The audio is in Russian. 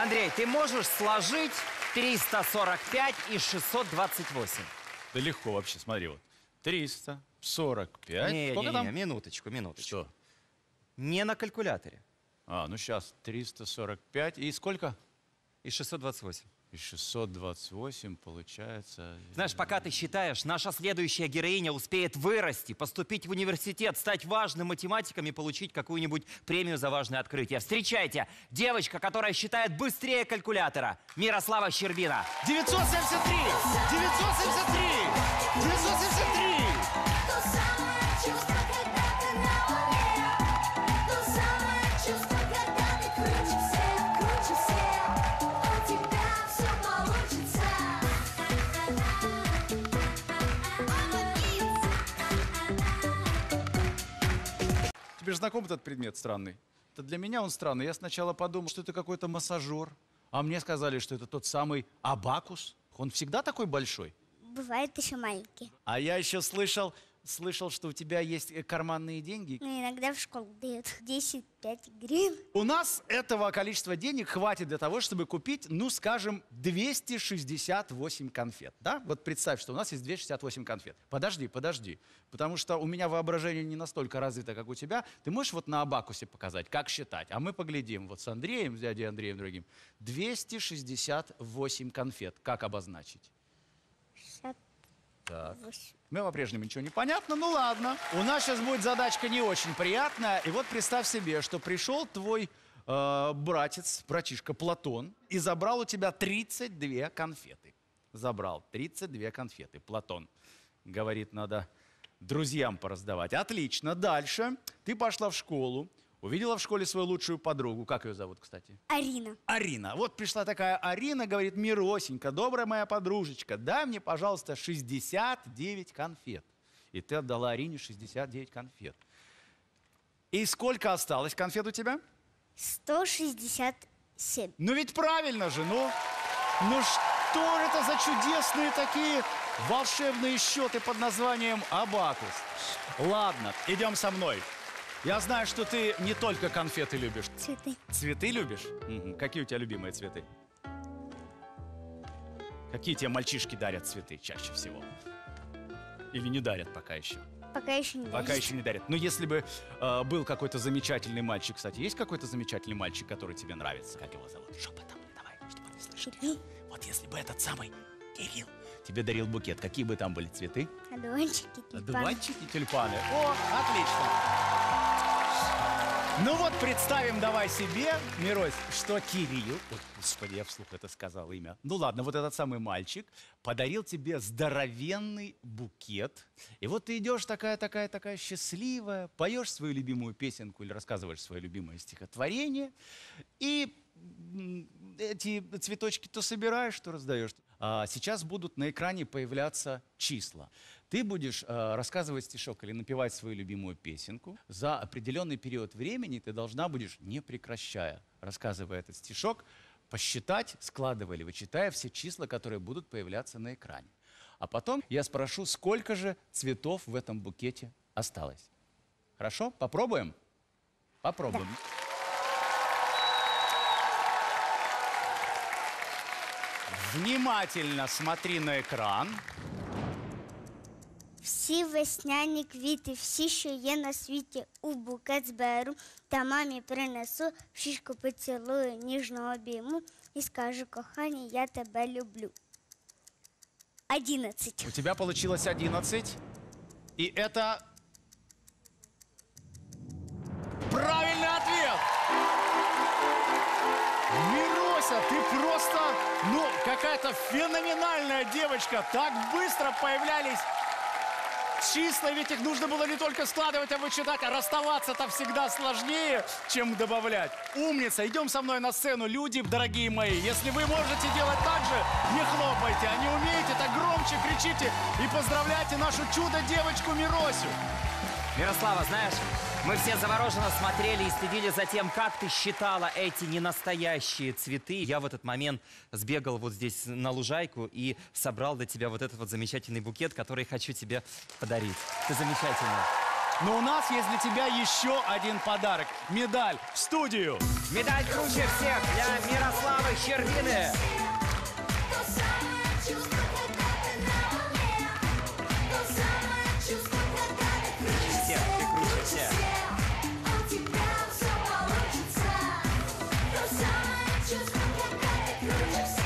Андрей, ты можешь сложить 345 и 628? Да легко вообще, смотри вот. 345. Не, минуточку. Что? Не на калькуляторе. Ну сейчас 345 и сколько? И 628. И 628 получается... Знаешь, пока ты считаешь, наша следующая героиня успеет вырасти, поступить в университет, стать важным математиком и получить какую-нибудь премию за важное открытие. Встречайте, девочка, которая считает быстрее калькулятора. Мирослава Щербина. 973! 973! 973! Тебе же знаком этот предмет странный? Это для меня он странный. Я сначала подумал, что это какой-то массажер. А мне сказали, что это тот самый абакус. Он всегда такой большой? Бывает еще маленький. А я еще слышал, что у тебя есть карманные деньги. Ну, иногда в школу дают 10-5 гривен. У нас этого количества денег хватит для того, чтобы купить, ну, скажем, 268 конфет. Да? Вот представь, что у нас есть 268 конфет. Подожди. Потому что у меня воображение не настолько развито, как у тебя. Ты можешь вот на абакусе показать, как считать? А мы поглядим. Вот с Андреем, с дядей Андреем другим. 268 конфет. Как обозначить? 68. Так. Мне по-прежнему ничего не понятно, ну ладно. У нас сейчас будет задачка не очень приятная. И вот представь себе, что пришел твой братишка Платон и забрал у тебя 32 конфеты. Забрал 32 конфеты. Платон говорит, надо друзьям пораздавать. Отлично, дальше. Ты пошла в школу. Увидела в школе свою лучшую подругу. Как ее зовут, кстати? Арина. Арина. Вот пришла такая Арина, говорит, Миросенька, добрая моя подружечка, дай мне, пожалуйста, 69 конфет. И ты отдала Арине 69 конфет. И сколько осталось конфет у тебя? 167. Ну ведь правильно же, ну что это за чудесные такие волшебные счеты под названием абакус? Ладно, идем со мной. Я знаю, что ты не только конфеты любишь. Цветы. Цветы любишь? Угу. Какие у тебя любимые цветы? Какие тебе мальчишки дарят цветы чаще всего? Или не дарят пока еще? Пока еще не дарят. Пока еще не дарят. Но если бы был какой-то замечательный мальчик, кстати, есть какой-то замечательный мальчик, который тебе нравится? Как его зовут? Шепотом, давай, чтобы он не слышал. Кирилл. Вот если бы этот самый Кирилл тебе дарил букет, какие бы там были цветы? Одуванчики, тюльпаны. Одуванчики, тюльпаны. О, отлично. Ну вот представим давай себе, Мирось, что Кирилл, ой, господи, я вслух это сказал имя. Ну ладно, вот этот самый мальчик подарил тебе здоровенный букет. И вот ты идешь такая счастливая, поешь свою любимую песенку или рассказываешь свое любимое стихотворение. И эти цветочки то собираешь, то раздаешь. Сейчас будут на экране появляться числа. Ты будешь рассказывать стишок или напевать свою любимую песенку. За определенный период времени ты должна будешь, не прекращая, рассказывая этот стишок, посчитать, складывая или вычитая все числа, которые будут появляться на экране. А потом я спрошу, сколько же цветов в этом букете осталось. Хорошо? Попробуем? Попробуем. Да. Внимательно смотри на экран. Всі весняні квіти, всі, що є на світі, у букет зберу, та мамі принесу, в шишку поцілую, ніжно обійму і скажу, кохані, я тебе люблю. 11. У тебя получилось 11. И это правильный ответ! Мирося, ты просто, ну, какая-то феноменальная девочка. Так быстро появлялись числа, ведь их нужно было не только складывать, а вычитать, а расставаться-то всегда сложнее, чем добавлять. Умница, идем со мной на сцену. Люди, дорогие мои, если вы можете делать так же, не хлопайте, а не умеете, так громче кричите и поздравляйте нашу чудо-девочку Миросю. Мирослава, знаешь, мы все завороженно смотрели и следили за тем, как ты считала эти ненастоящие цветы. Я в этот момент сбегал вот здесь на лужайку и собрал для тебя вот этот вот замечательный букет, который хочу тебе подарить. Ты замечательная. Но у нас есть для тебя еще один подарок. Медаль в студию. Медаль круче всех для Мирославы Щербины. Всех, ты круче всех. Чувства, как это крутится.